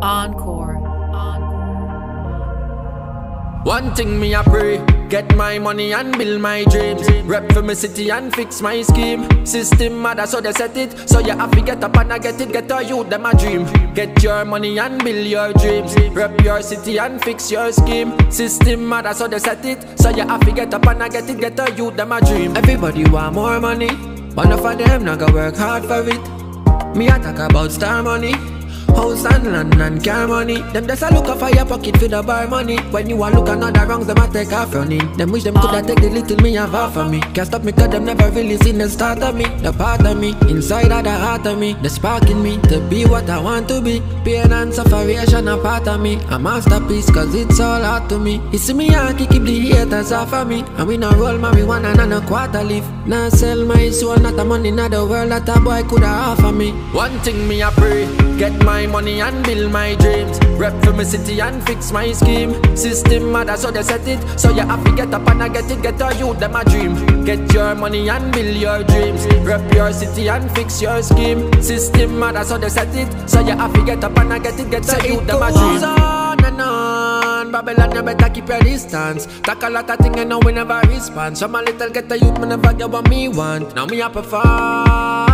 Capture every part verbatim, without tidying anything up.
Encore. One thing me a pray, get my money and build my dreams. Rep for my city and fix my scheme. System mother so they set it, so you have to get up and I get it. Get a youth them a dream. Get your money and build your dreams. Rep your city and fix your scheme. System mother so they set it, so you have to get up and I get it. Get a youth them a dream. Everybody want more money, one of them not go work hard for it. Me a talk about star money, house and land and car money. Them just a look up for your pocket for the bar money. When you a look another wrongs, them a take off running. Them wish them coulda take the little me have half of me. Can't stop me cause them never really seen the start of me. The part of me, inside of the heart of me. The spark in me, to be what I want to be. Pain and sufferation a part of me. A masterpiece cause it's all hard to me. You see me Yankee keep the haters off of me. And we not roll marijuana and a quarter leaf. Now sell my soul, not the money, not the world that a boy coulda offer me. One thing me a pray, get my money and build my dreams. Rep for my city and fix my scheme. System mother so they set it, so you have to get up and I get it. Get a youth them a dream. Get your money and build your dreams. Rep your city and fix your scheme. System mother so they set it, so you have to get up and I get it. Get a youth them a dream. On and on, Babylon you better keep your distance. Talk a lot of things and now we never respond. Some a little get a youth me never get what me want. Now me a perform.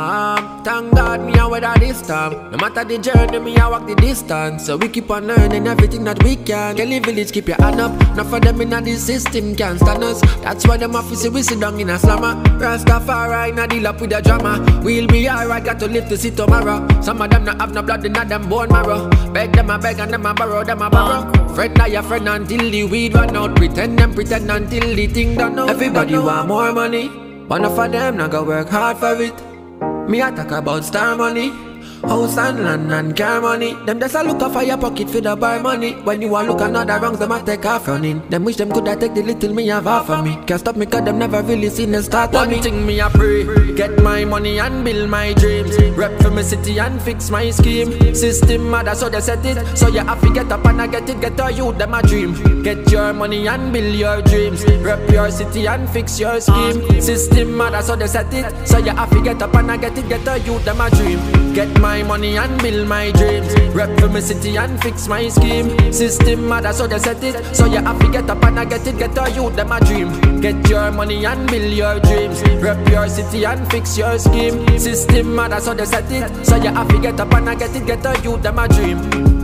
Thank God me a weather this time. No matter the journey, me a walk the distance. So we keep on learning everything that we can. Kelly Village, keep your hand up. Not for them in the system can stand us. That's why them office we sit down in a slammer. Rastafari na deal up with the drama. We'll be alright, got to live to see tomorrow. Some of them not have no blood in them bone marrow. Beg them a beg and them a borrow, them a borrow. Friend na your friend until the weed run out. Pretend them pretend until the thing done out. Everybody want more money, one of them not go work hard for it. Me a talk about star money, house and land and car money. Them just a look up for your pocket for the bar money. When you a look another wrongs, them a take off running. Them wish them coulda take the little me have half of me. Can't stop me cause them never really seen the start of me. One thing me a pray, get my money and build my dreams. Rep for my city and fix my scheme. System mother so they set it, so you have to get up and I get it. Get a youth them a dream. Get your money and build your dreams. Rep your city and fix your scheme. System mother so they set it, so you have to get up and I get it. Get a youth them a dream. Get my money and build my dreams. Rep for my city and fix my scheme. System mother so they set it, so you have to get up and I get it. Get a youth them a dream. Get your money and build your dreams. Rep your city and fix your scheme. System mother so they set it, so you have to get up and I get it. Get a youth them a dream.